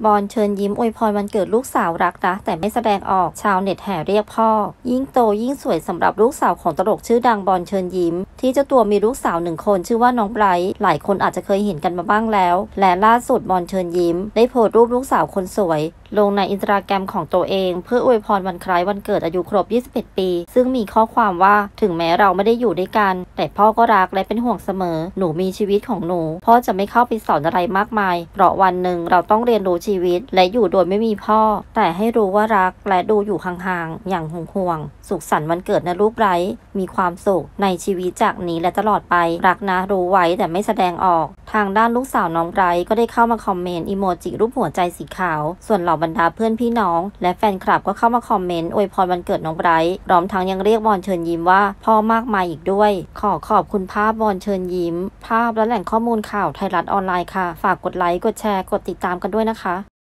บอลเชิญยิ้มอวยพรวันเกิดลูกสาวรักนะแต่ไม่แสดงออกชาวเน็ตแห่เรียกพ่อยิ่งโตยิ่งสวยสำหรับลูกสาวของตลกชื่อดังบอลเชิญยิ้มที่เจ้าตัวมีลูกสาว1 คนชื่อว่าน้องไบรท์หลายคนอาจจะเคยเห็นกันมาบ้างแล้วและล่าสุดบอลเชิญยิ้มได้โพสต์รูปลูกสาวคนสวยลงในอินสตาแกรมของตัวเองเพื่ออวยพรวันคล้ายวันเกิดอายุครบ21 ปีซึ่งมีข้อความว่าถึงแม้เราไม่ได้อยู่ด้วยกันแต่พ่อก็รักและเป็นห่วงเสมอหนูมีชีวิตของหนูพ่อจะไม่เข้าไปสอนอะไรมากมายเพราะวันหนึ่งเราต้องเรียนรู้ชีวิตและอยู่โดยไม่มีพ่อแต่ให้รู้ว่ารักและดูอยู่ห่างๆอย่างห่วงๆสุขสันต์วันเกิดนะลูกไบรท์มีความสุขในชีวิตจากนี้และตลอดไปรักนะรู้ไว้แต่ไม่แสดงออกทางด้านลูกสาวน้องไบรท์ก็ได้เข้ามาคอมเมนต์อีโมจิรูปหัวใจสีขาวส่วนเหล่าบรรดาเพื่อนพี่น้องและแฟนคลับก็เข้ามาคอมเมนต์อวยพรวันเกิดน้องไบรท์พร้อมทั้งยังเรียกบอลเชิญยิ้มว่าพ่อมากมายอีกด้วยขอบคุณภาพบอลเชิญยิ้มภาพและแหล่งข้อมูลข่าวไทยรัฐออนไลน์ค่ะฝากกดไลค์กดแชร์กดติดตามกันด้วยนะคะ